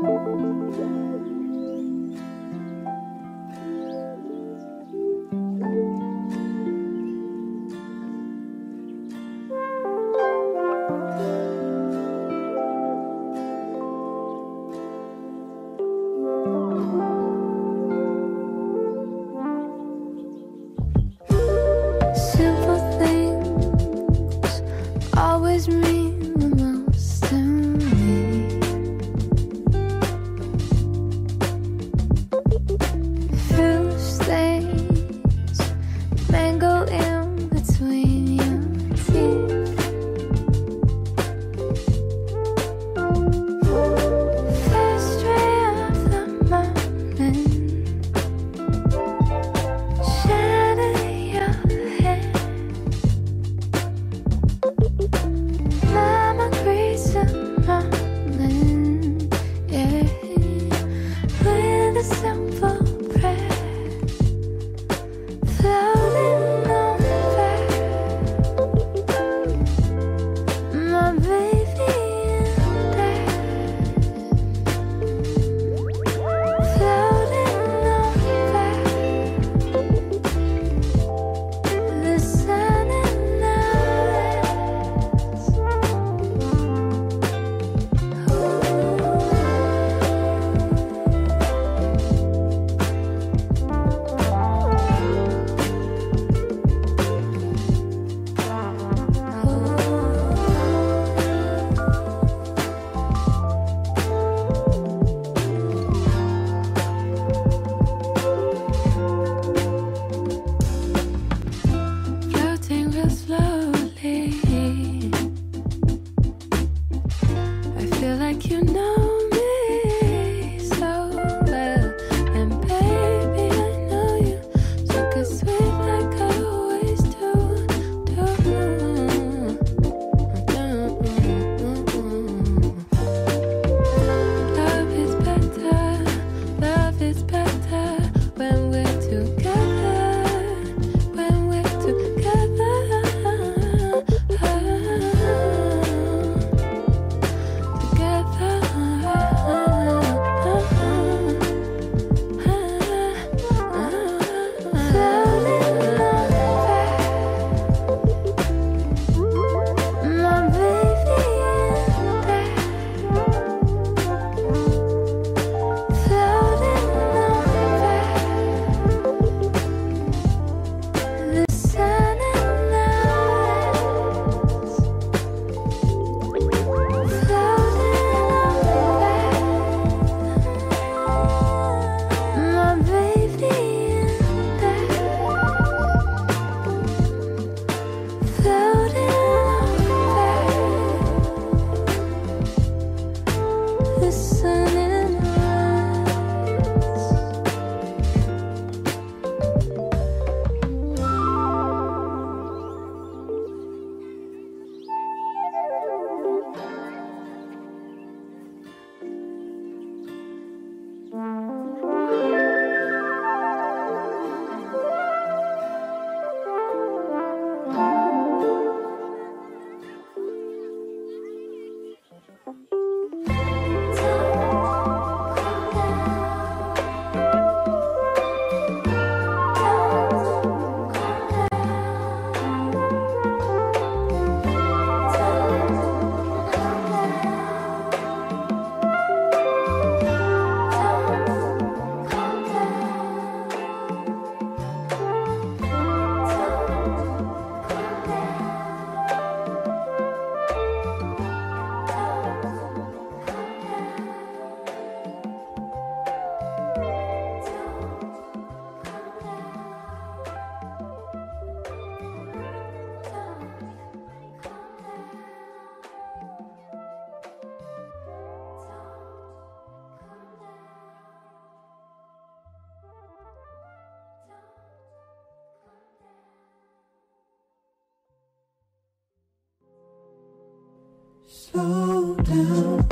Slow down,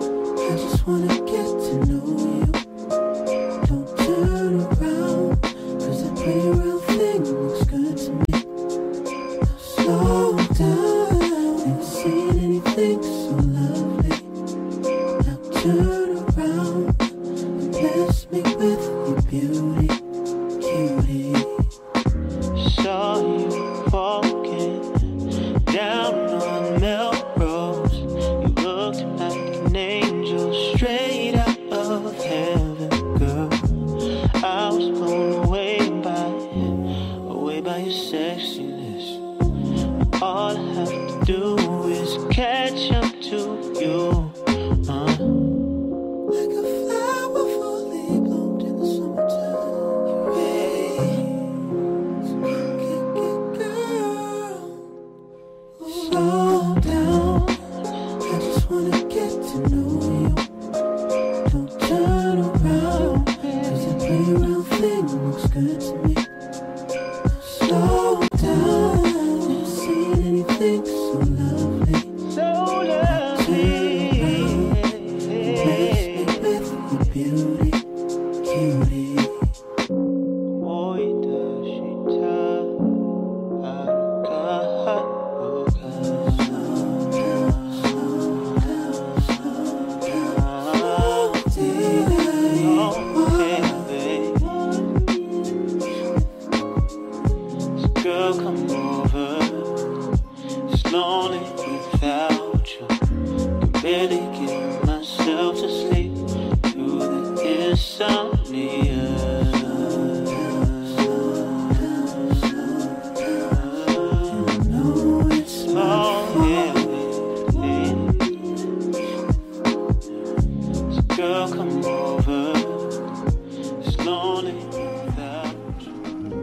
I just wanna get to know you. Don't turn around, cause that pretty real thing looks good to me. Now slow down, ain't seen anything so lovely. Now turn around. by your sexiness. All I have to do is catch up to you. Like a flower fully bloomed in the summertime. Hey, girl, slow down. I just wanna get to know you. Don't turn around, 'cause that pretty round thing looks good to me. Slow down, never seen anything so lovely. So lovely. Embrace me with your beauty, cutie. Moita shita haruka. Girl, come over. It's lonely without you. Can barely get myself to sleep through the insomnia. You know it's lonely. So girl, come over. It's lonely without you.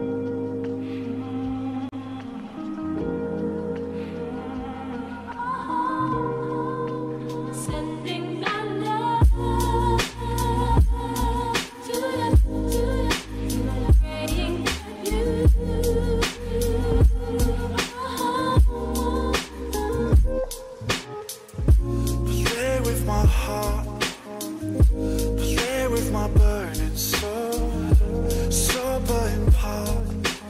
Sending my love to you, praying that you Play with my heart, play with my burning soul, sober in part.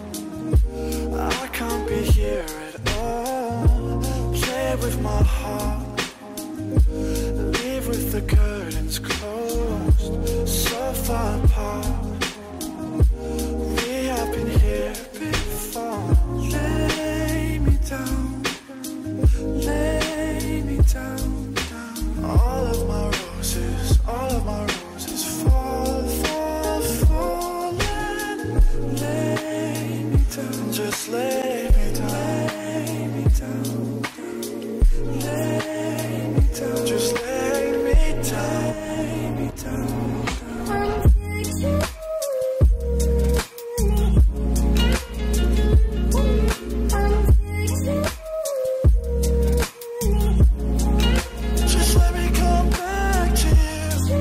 I can't be here at all. Play with my heart, leave with the curtains closed, so far apart. We have been here before. Lay me down, lay me down. All of my roses fall, fall, falling. Lay me down, just lay me down, lay me down, lay me down, just lay me down, lay me down. Just let me come back to you.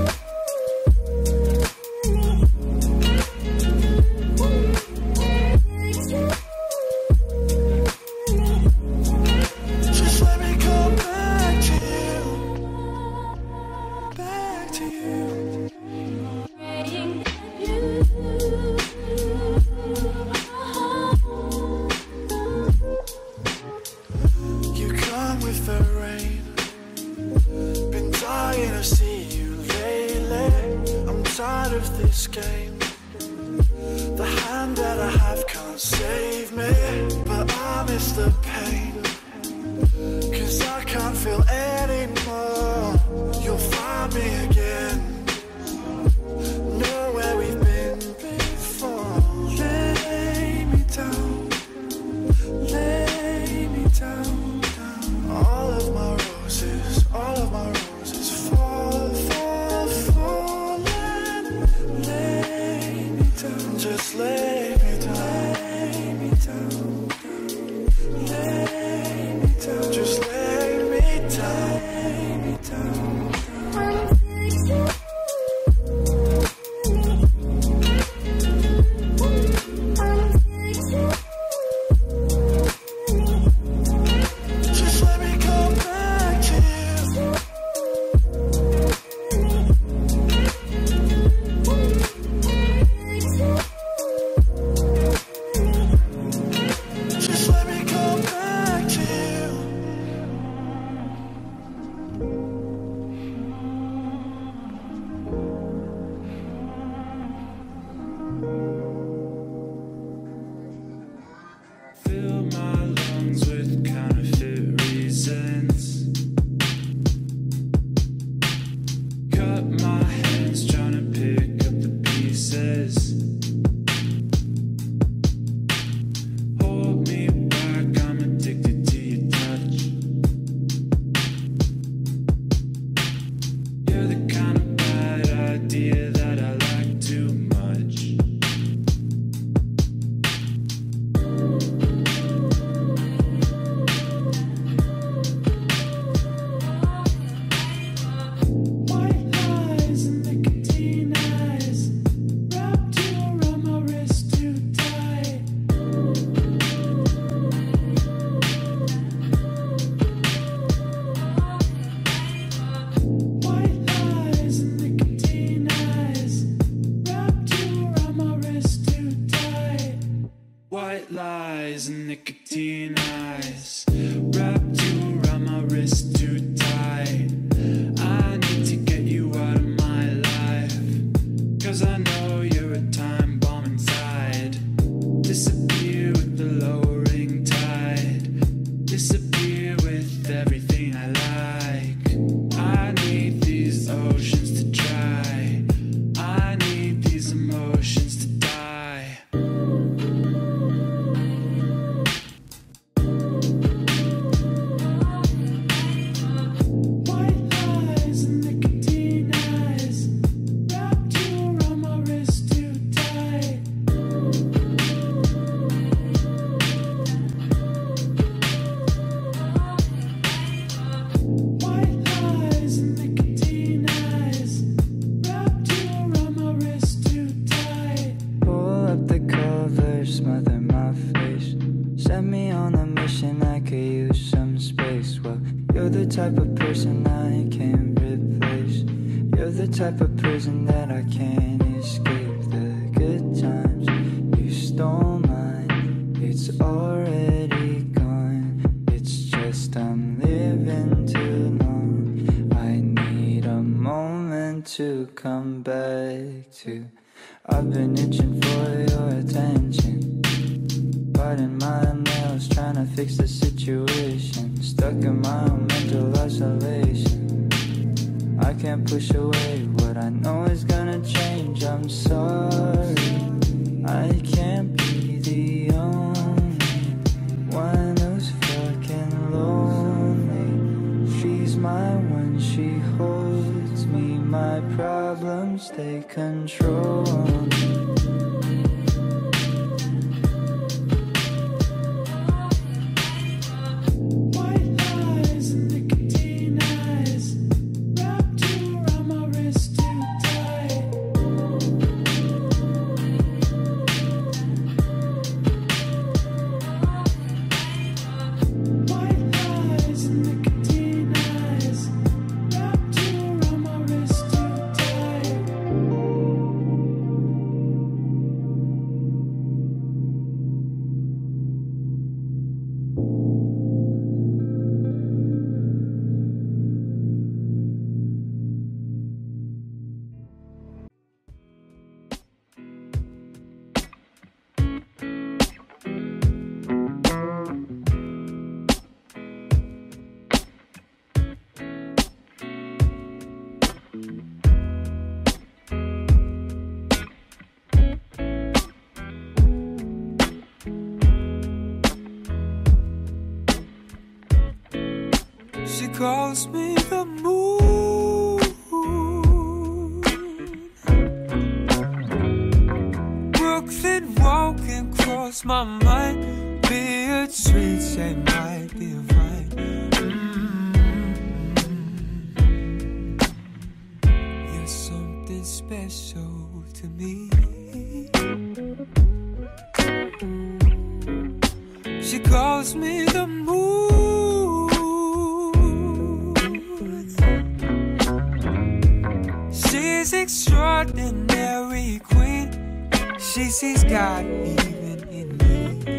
lies and nicotine eyes wrapped you around my wrist too tight. I need to get you out of my life, 'cause I know you're a time bomb inside. Disappear with the lowering tide, disappear with everything I like. I need these oceans to dry, I need these emotions to die. White lies and nicotine eyes wrapped you around my wrist too tight. White lies and nicotine eyes wrapped you around my wrist too tight. Pull up the covers, smother my face. Send me on a mission, I could use some space. Well, you're the type of person I can't replace. You're the type of prison that I can't escape. The good times you stole mine, it's already gone. It's just I'm living too long. I need a moment to come back to. I've been itching for your attention, biting my nails, trying to fix the situation. Stuck in my own mental isolation. I can't push away what I know is gonna change. I'm sorry, I can't be the only one who's fucking lonely. She's my one, she holds me. My problems take control of me. White lies and nicotine eyes wrapped you around my wrist too tight. White lies and nicotine eyes wrapped you around my wrist too tight. She calls me the moon. Brooklyn walking across my mind. Be a treat, say might be right. You're something special to me. She calls me the moon. She's extraordinary queen. She sees God even in me.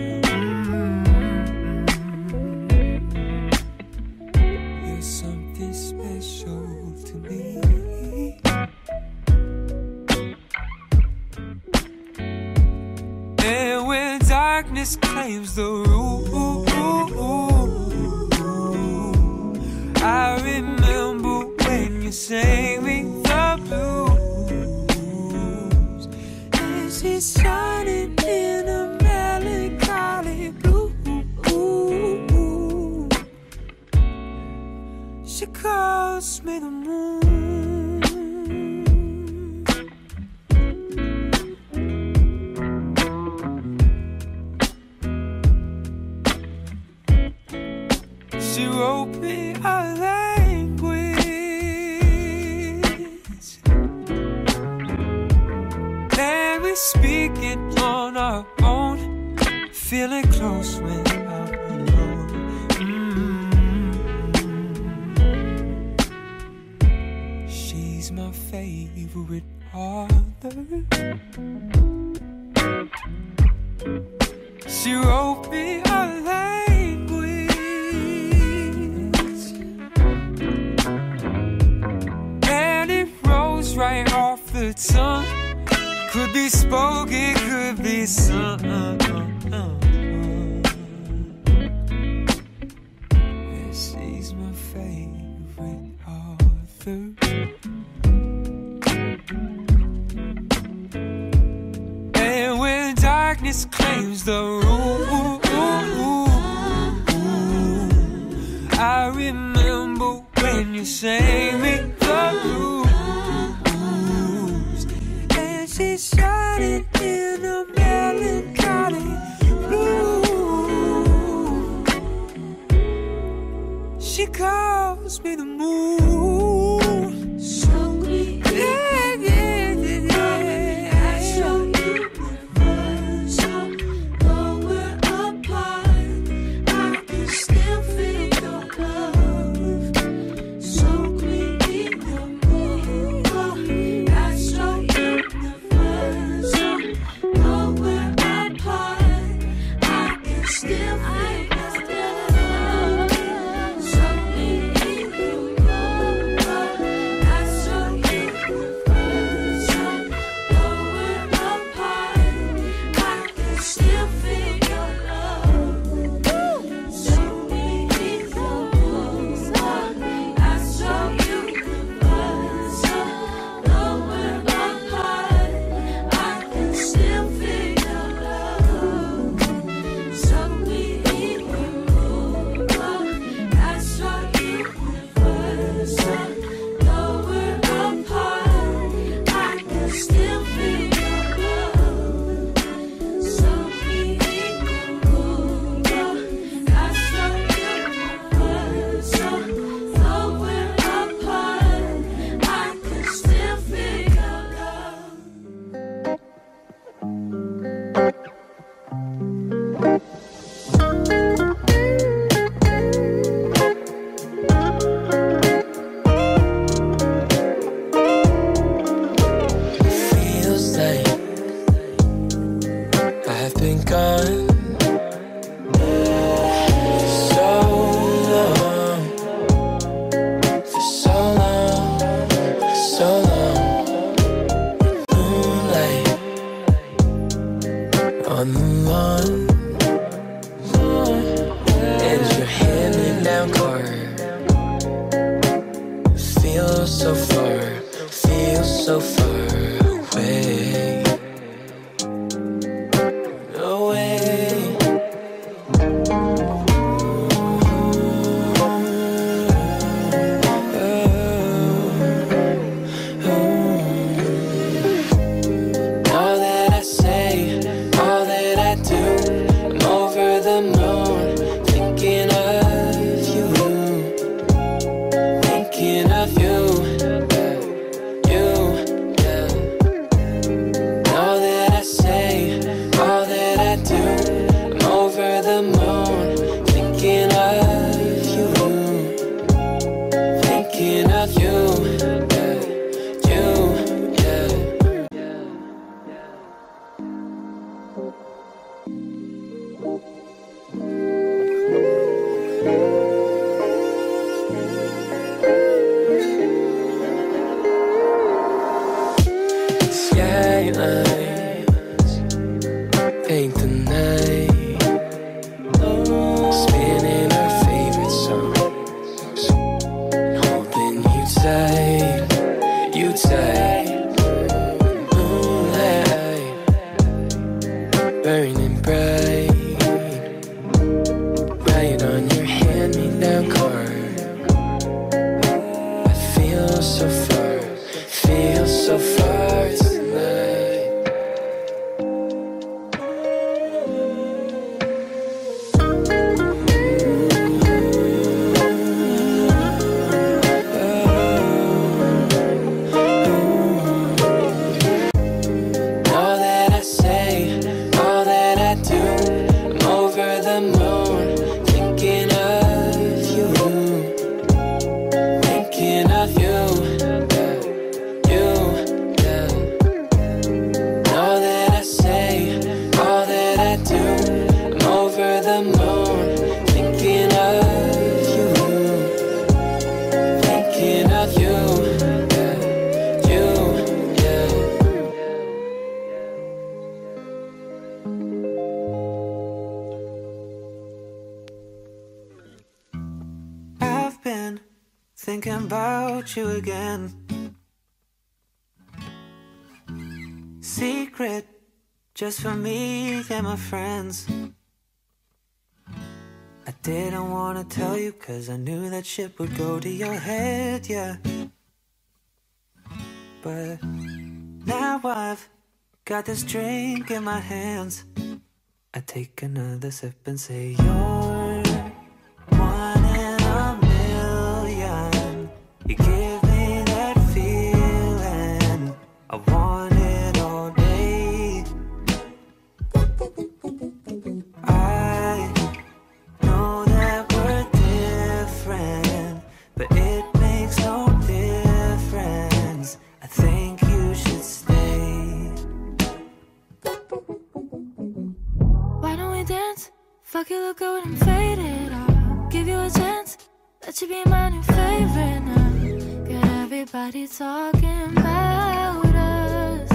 You're something special to me. And when darkness claims the room, I remember when you sang me the blues. And she's shining in a melancholy blue. She calls me the moon. She wrote me a language, and we speak it on our own, feeling close when I'm alone. She's my favorite author. She wrote me a language, and it rolls right off the tongue. Could be spoken, could be sung. And she's my favorite author. And when darkness claims the room, I remember when you sang me the blues. And she's shining in a melancholy blue. She calls me the moon. Show me Yeah, yeah, yeah, yeah. I show you the first time. Though we're apart, I can still feel your love. Soak me in your mood. I show you the first time. Though we're apart, I can still feel your love. Soak me in your mood. I show you the first time. Though we're apart, I can still feel your love. Soak me in your mood. I show you the first time. Though we're apart, I can still feel your love. Soak me in your mood. I show you the first time. Though we're apart, I can still feel your love. Soak me in your mood. I show you the first time. Though we're apart, I can still feel your love. Feels like I've been gone for so long, for so long, for so long. Moonlight on the lawn, and your hand-me-down car feels so far, feels so far away, away. All that I say, all that I do, I'm over the moon, thinking of you, thinking of you, yeah. All that I say, all that I do, I'm over the moon, thinking of you, thinking of you, yeah. over the moon, thinking of you, thinking of you, yeah, you, yeah. I've been thinking about you again. Secret, just for me and my friends. I didn't wanna tell you, cause I knew that shit would go to your head, yeah. But now I've got this drink in my hands. I take another sip and say, you're one in a million. You give me that feeling, I want it all day. I know that we're different, but it makes no difference. I think you should stay. Why don't we dance? Fuck you, look good and faded. I'll give you a chance. Let you be my new favorite now. Get everybody talking about us.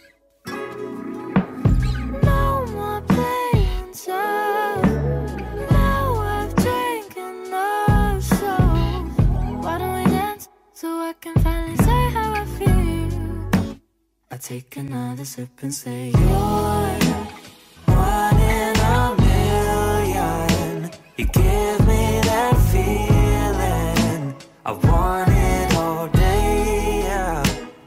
No more playing tough. Now I've drank enough, so why don't we dance so I can finally say how I feel? I take another sip and say, you're one in a million. You give me that feeling, I want it all day, yeah.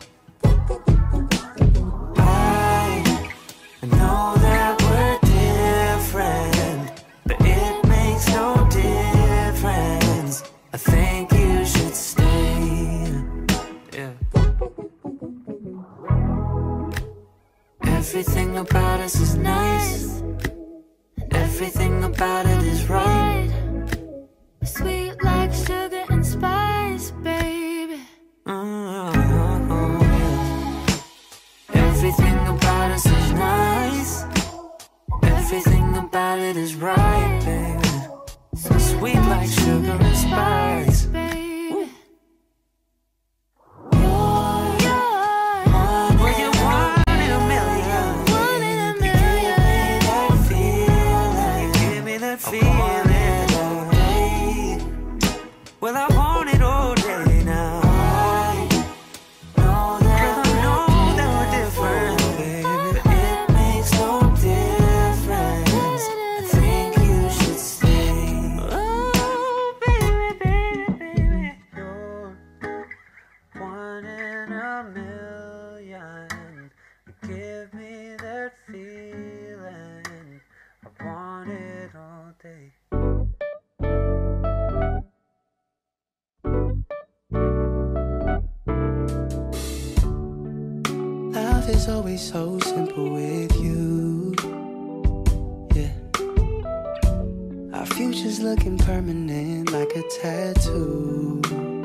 I know that we're different, but it makes no difference. I think you should stay, yeah. Everything about us is nice. Everything about it is right. Sweet like sugar and spice, baby. Everything about us is nice. Everything about it is right, baby. So sweet like sugar and spice. Baby. Well, you're one in a million. One in a You give me that feeling. You give me that feeling all day. Well, I want it all day now. I know that we're different, baby, but it makes no difference. I think you should stay. Oh, baby, baby, baby, you're one in a million. You give me that feeling, I want it all day. Love is always so simple with you, yeah. Our future's looking permanent like a tattoo.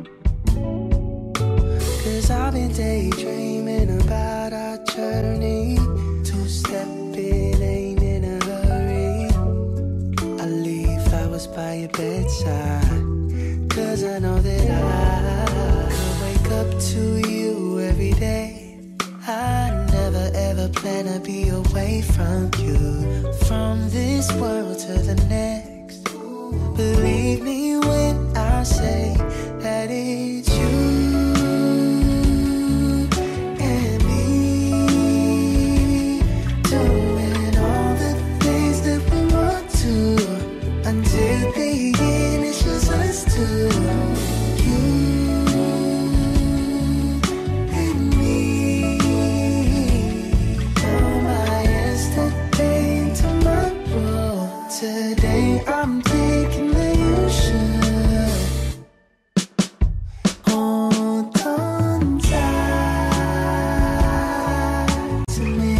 Cause I've been daydreaming about our journey. Two-stepping, ain't in a hurry. I leave flowers by your bedside, cause I know that I could wake up to you every day. I never ever plan to be away from you, from this world to the next. Believe me when I say that it's you and me, doing all the things that we want to, until the end it's just us two. Today I'm thinking that you should hold on tight to me.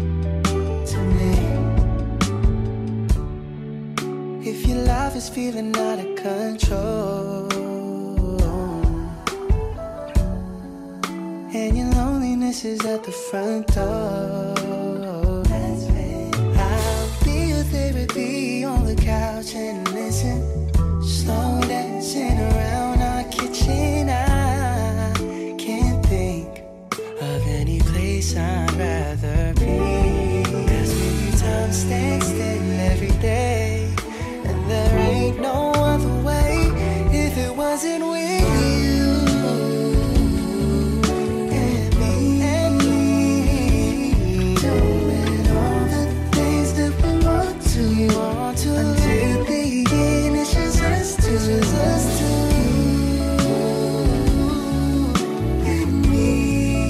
If your life is feeling out of control and your loneliness is at the front door, I'll be your therapy on the couch and listen. Slow dancing around our kitchen. I can't think of any place I'd rather be. Cause with you time stays still every day, and there ain't no other way if it wasn't with you and me. Doing all the things that we want to, until the end it's just us two, and me.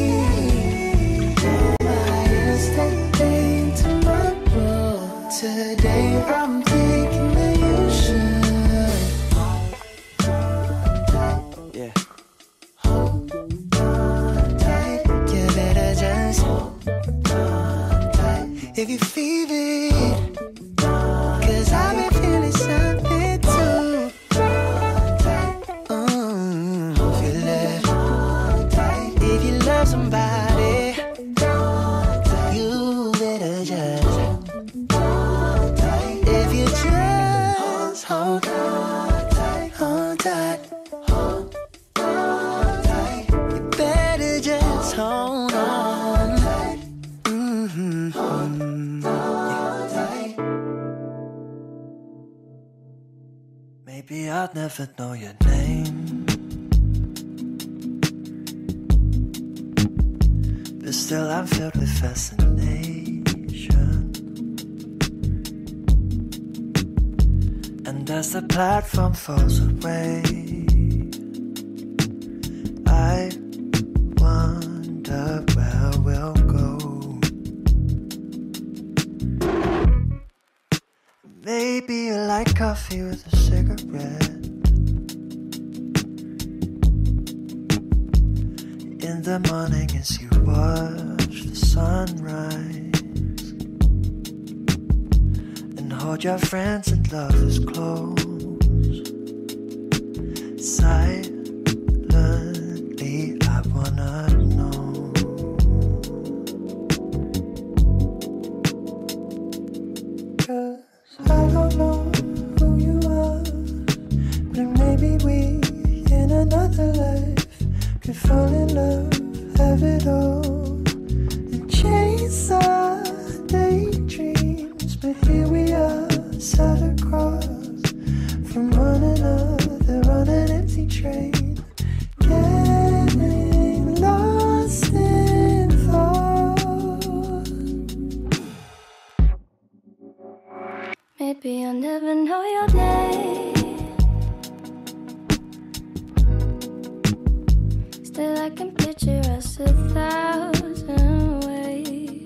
Yesterday and tomorrow, today I'm thinking that you should. Yeah. Hold on tight, you better just hold on tight if you feel it. Cause I've been feeling something too. Feel it. If you love somebody, you better just. If you just hold on tight, you better just hold on. Maybe I'll never know your name, but still I'm filled with fascination. And as the platform falls away, I wonder where we'll go. Maybe you like coffee with a cigarette. In the morning as you watch the sunrise, and hold your friends and lovers close. Silently I wanna know, 'cause I don't know who you are, but maybe we in another life could fall in love, have it all, and chase our daydreams. But here we are, sat across from one another on an empty train, getting lost in thought. Maybe I'll never know your name. Still I can picture us 1,000 ways.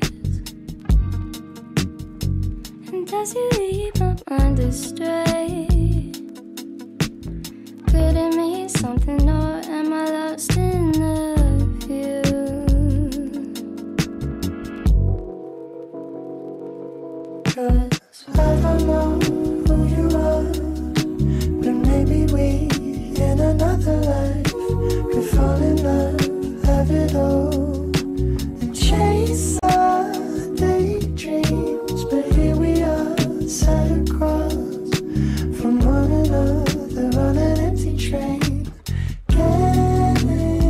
And as you leave my mind astray, could it mean something, or am I lost in the view? 'Cause I don't know who you are, but maybe we in another life could fall in love, have it all, and chase our daydreams. But here we are, sat across from one another on an empty train, getting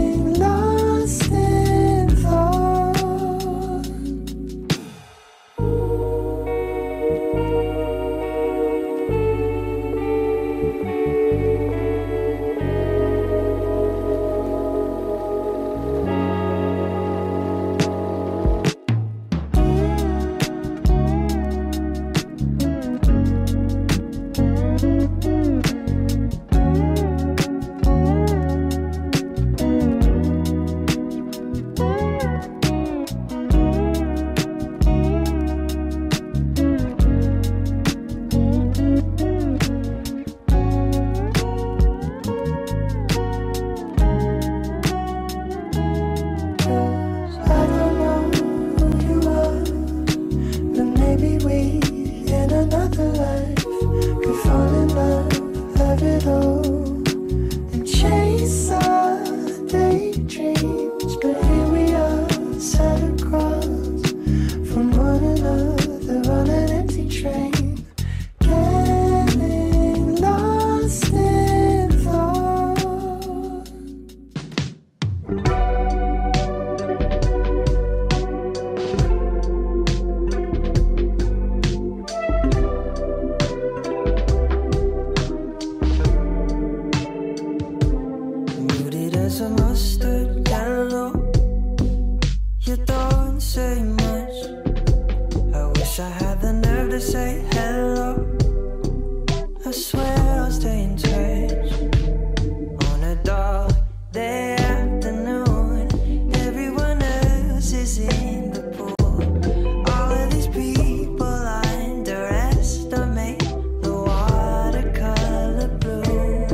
I swear I'll stay in touch. On a dark day afternoon, everyone else is in the pool. All of these people underestimate the watercolor blue.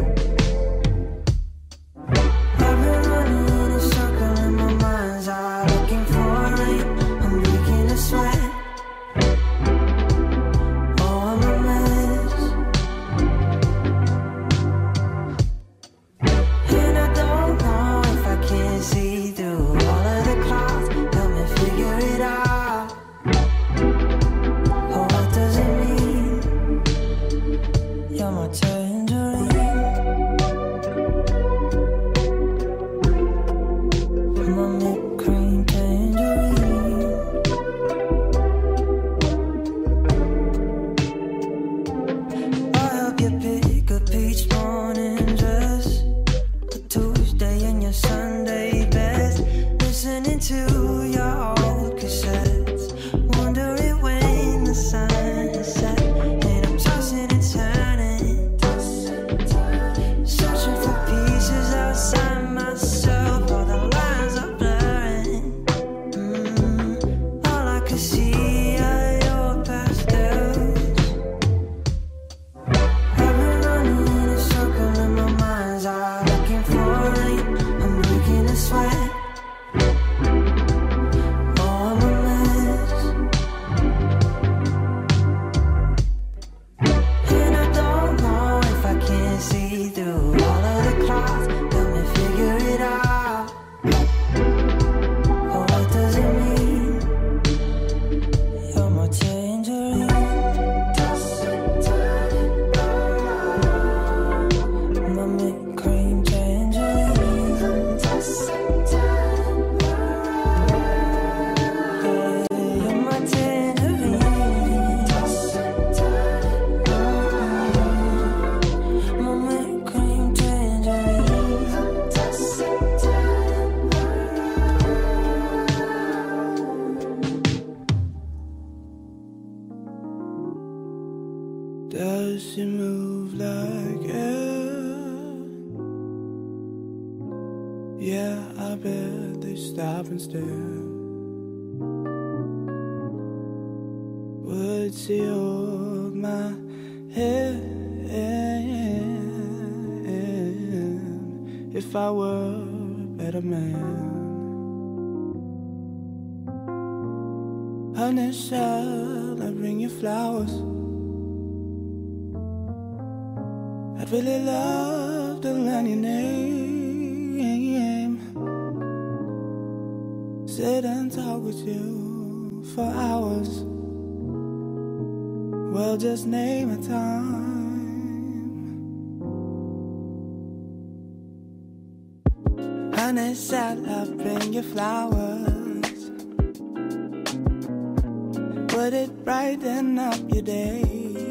I've been running in a circle and my mind's eye, looking for rain. I'm breaking a sweat. Oh, I'm a mess. And I don't know if I can see through all of the clouds. Help me figure it out. Oh, what does it mean? You're my tangerine, my mint cream tangerine. I'll help you pick a peach morning dress, a Tuesday in your Sunday best, listening to your old cassettes, wondering when the sun is set. And I'm tossing and turning, searching for pieces outside myself. All the lines are blurring. All I could see are your pastels. I've been running in a circle and my mind's eye, looking for rain. I'm breaking a sweat. Oh, I'm a mess. And I don't know if I can see through all of the clouds. Help me figure it out. Oh, what does it mean? You're my tangerine, my mint cream tangerine. You're my tangerine, my mint cream tangerine. Does she move like air? Yeah, I bet they stop and stare. Would she hold my hand if I were a better man? Honey, shall I bring you flowers? I'd really love to learn your name, sit and talk with you for hours. Well, just name a time. Honey, shall I bring you flowers? Would it brighten up your day?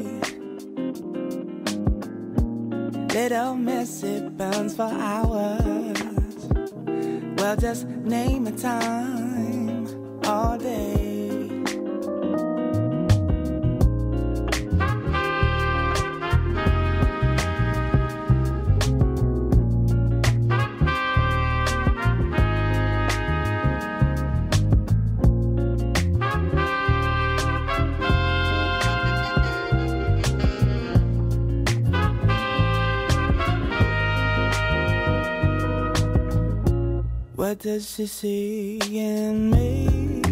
Little miss, it burns for hours. Well, just name a time all day. What does she see in me?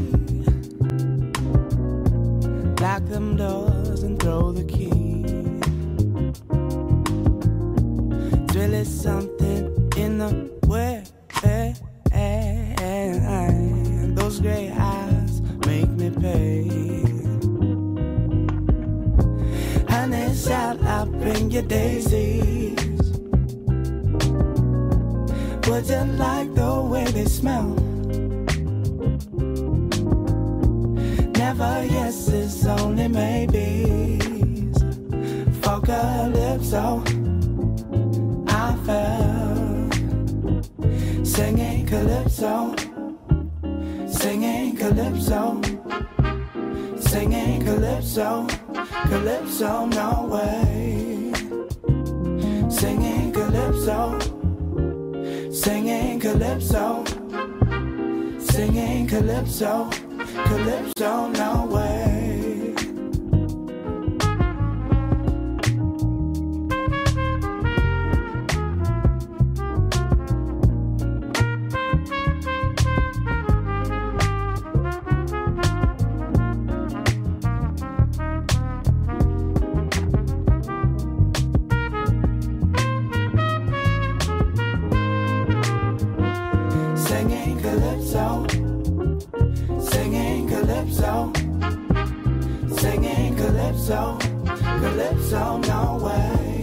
Lock them doors and throw the key. It's really something in the way. Those gray eyes make me pay. Honey, shall I bring you daisies? Would you like the way they smell? Never yeses, only maybes. For calypso, I fell. Singing calypso, singing calypso, singing calypso, calypso, no way. calypso, singing calypso, singing calypso, calypso, no way. Singing calypso, singing calypso, singing calypso, calypso, no way.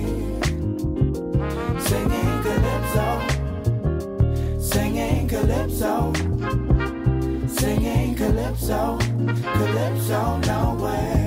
Singing calypso, singing calypso, singing calypso, calypso, no way.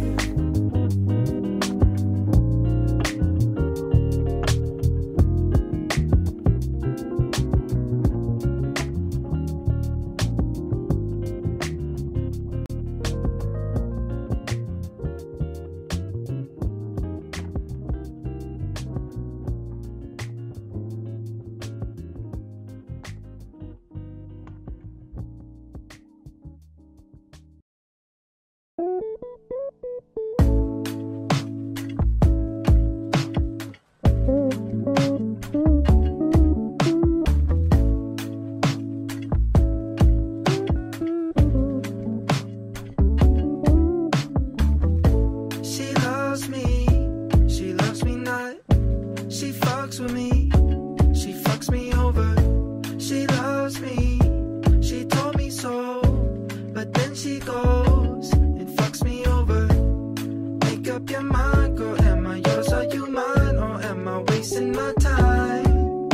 She loves me not. She fucks with me, she fucks me over. She loves me, she told me so, but then she goes and fucks me over. Make up your mind, girl, am I yours, are you mine, or am I wasting my time?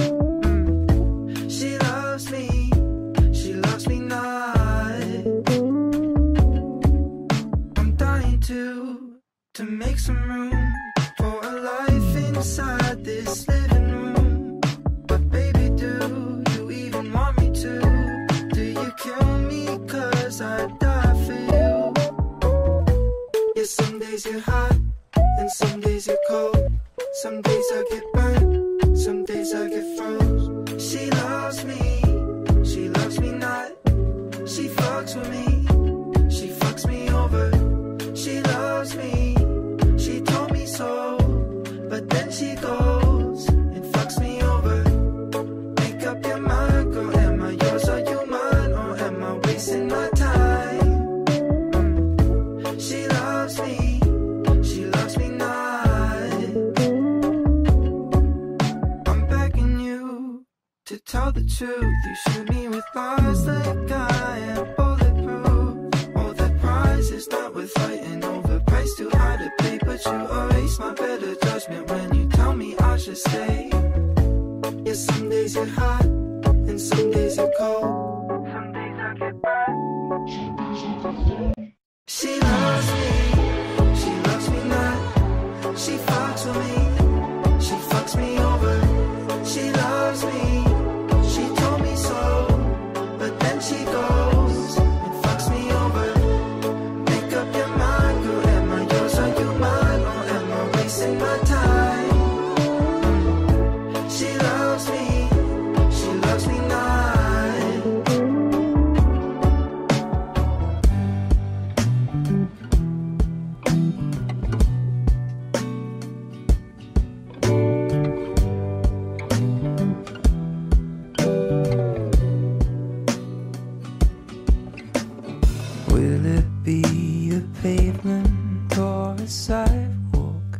She loves me not. I'm dying to make some room for a life inside this living room. But baby, do you even want me to? Do you kill me cause I die for you? Yeah, some days you're hot and some days you're cold. Some days I get burnt, some days I get froze. She loves me not. She fucks with me, she fucks me over. She loves me, she told me so, but then she goes and fucks me over. Make up your mind, girl, am I yours, are you mine, or am I wasting my time? She loves me not. I'm begging you to tell the truth. You shoot me with lies like I am bulletproof. Oh, that prize is not worth fighting over. Price too high to pay, but you erase my better judgment when you tell me I should stay. Yeah, some days you're hot and some days you're cold. Some days I get burned. She loves me not. She fucks with me, she fucks me over. She loves me, she told me so, but then she goes and fucks me over. Make up your mind, girl, am I yours, are you mine, or am I wasting my time? She loves me not. Will it be a pavement or a sidewalk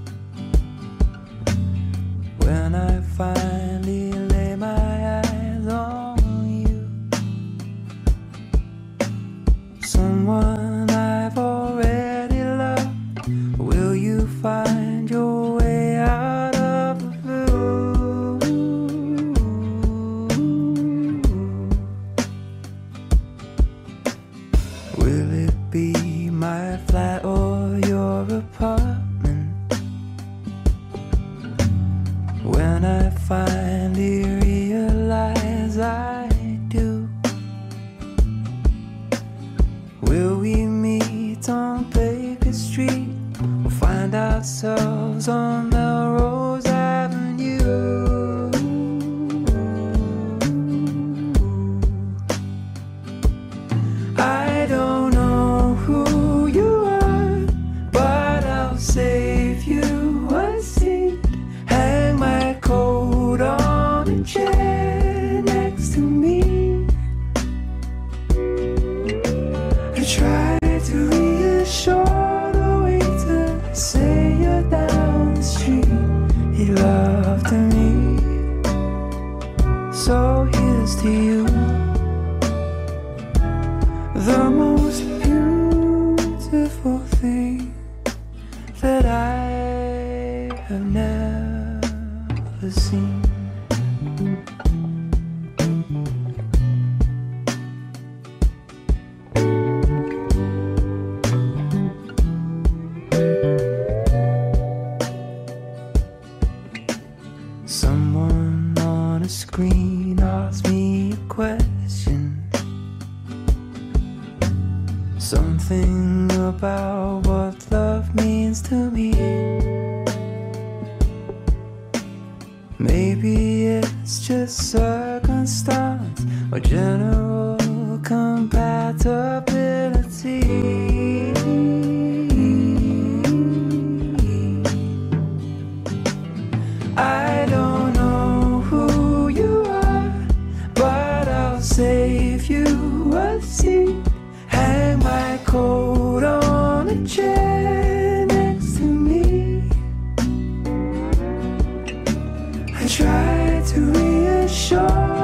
when I finally lay my eyes on you? Someone I've already loved. Will you find your way out of the blue? Will it be my flat or your apartment when I finally realize I do? Will we meet on Baker Street or find ourselves on Melrose Avenue? have never seen. Someone on a screen asked me a question. Something about what love means to me. Maybe it's just circumstance or general compatibility. I don't know who you are, but I'll save you a seat. Hang my coat on a chair next to me. I try to reassure